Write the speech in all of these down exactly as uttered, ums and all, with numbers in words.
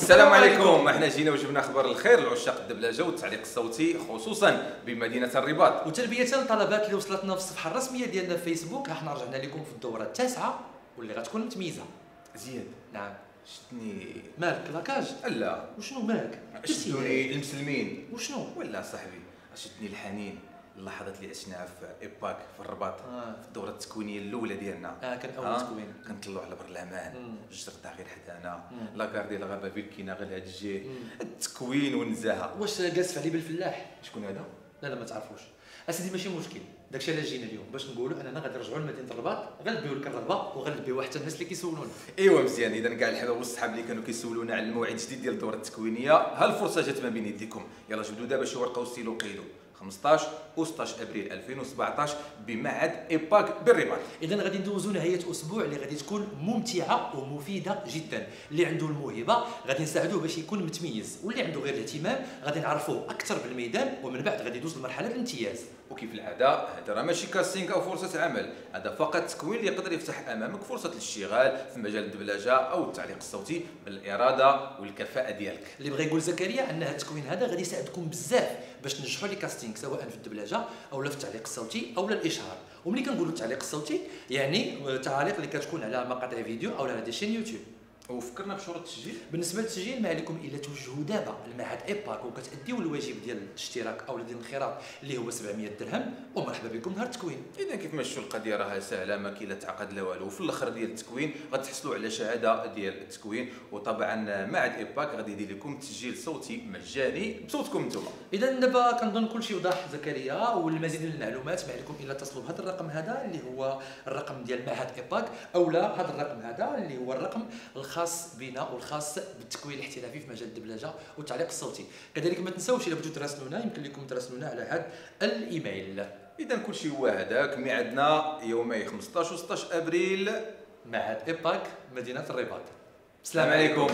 السلام عليكم. احنا جينا وجبنا اخبار الخير لعشاق الدبلجه والتعليق الصوتي خصوصا بمدينه الرباط، وتلبيه للطلبات اللي وصلتنا في الصفحه الرسميه ديالنا في فيسبوك. احنا رجعنا لكم في الدوره التاسعه واللي غتكون متميزه. زياد نعم شتني مالك لاكاج؟ لا وشنو مالك؟ شدوني المسلمين وشنو؟ ولا صاحبي شدني الحنين اللحظات اللي عشناها في ايباك في الرباط آه. في الدوره التكوينيه الاولى ديالنا. اه كان اول آه. تكوين كنطلعوا على برلمان الجرده غير حدانا مم. لاكار ديال الغابه فيلكينا غير لهاد الجهه التكوين والنزاهه. واش جالس علي بالفلاح؟ شكون هذا؟ لا لا ما تعرفوش اسيدي، ماشي مشكل. داكشي علاش جينا اليوم باش نقولوا اننا غادي نرجعوا لمدينه الرباط، غنلبيو لك الرغبه وغنلبيو حتى الناس اللي كيسولونا. ايوا مزيان. اذا كاع الحباب والصحاب اللي كانوا كيسولونا على الموعد الجديد ديال الدوره التكوينيه، ها الفرصه جات ما بين يديكم. يلا جبدوا دابا شي ورقه وستيلو وقيدوا خمسطاش و ستطاش ابريل ألفين وسبعطاش بمعهد ايباك بالرباط. اذا غادي ندوزو نهايه اسبوع اللي غادي تكون ممتعه ومفيده جدا. اللي عنده الموهبه غادي نساعدوه باش يكون متميز، واللي عنده غير الاهتمام غادي نعرفوه اكثر بالميدان، ومن بعد غادي يدوز لمرحله الامتياز. وكيف العاده هذا راه ماشي كاستينغ او فرصه عمل، هذا فقط تكوين اللي يقدر يفتح امامك فرصه الاشتغال في مجال الدبلجه او التعليق الصوتي بالاراده والكفاءه ديالك. اللي بغى يقول زكريا ان هذا التكوين هذا غادي يساعدكم بزاف باش تنجحوا لي كاستينغ، سواء في الدبلجه او لا في التعليق الصوتي او لا الاشهار. وملي كنقولوا التعليق الصوتي يعني تعاليق اللي كتكون على مقاطع فيديو او على دي شين يوتيوب. وفكرنا بشروط التسجيل. بالنسبه للتسجيل ما عليكم الا توجهوا دابا لمعهد ايباك وكتاديو الواجب ديال الاشتراك او ديال الانخراط اللي هو سبعمية درهم، ومرحبا بكم نهار التكوين. اذا كيف مشوا القضيه راها سهله، ما كاين لا تعقد لا والو. وفي الاخر ديال التكوين غتحصلوا على شهاده ديال التكوين، وطبعا معهد ايباك غادي يدير لكم تسجيل صوتي مجاني بصوتكم نتوما. اذا دابا كنظن كلشي وضح زكريا، والمزيد من المعلومات ما عليكم الا اتصلوا بهذا الرقم هذا اللي هو الرقم ديال معهد ايباك، او لا هذا الرقم هذا اللي هو الرقم الخاص بنا والخاص بالتكوين الاحترافي في مجال الدبلجه والتعليق الصوتي. كذلك ما تنساوش الا بغيتوا تراسلونا يمكن لكم تراسلونا على هذا الايميل. اذا كلشي هو هذاك. ميعادنا يومي خمسطاش و ستطاش ابريل معهد ايباك مدينه الرباط. السلام عليكم.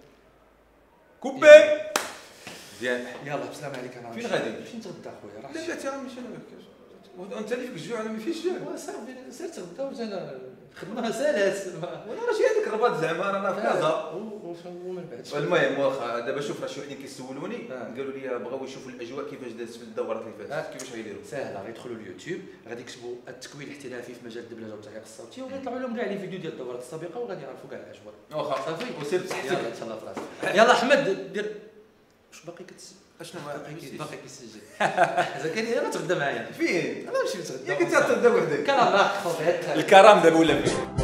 كوبي مزيان. يلا بالسلام عليك. انا فين غادي؟ فين تغدى اخويا؟ راه لا لا تيرا ماشي انا انت اللي فيك الجوع، انا ما فيش الجوع. صافي سير تغدى وجانا خدمه سالات. وانا راه جاي هذيك الرباط زعما رانا في كازا. ومن بعد المهم واخا دابا شوف راه شي وحدين كيسولوني قالوا لي بغاو يشوفوا الاجواء كيفاش دازت في الدورات اللي فاتت، كيفاش غيديروا؟ ساهله، غيدخلوا اليوتيوب غادي يكتبوا التكوين الاحترافي في مجال الدبلجه والتعليق الصوتي وغيطلعوا لهم كاع لي فيديو ديال الدورات السابقه وغادي يعرفوا كاع الاجواء. واخا صافي وسير تحت. يلا تهلا في راسك. يلا احمد دير واش باقي كتسجل؟ اشنو باقي كيسجل؟ زكريا يلا تغدى معايا. فين؟ انا نمشي نتغدى. ياك انت تغدى وحدك. كان الله خويا الكرام دابا ولا فين؟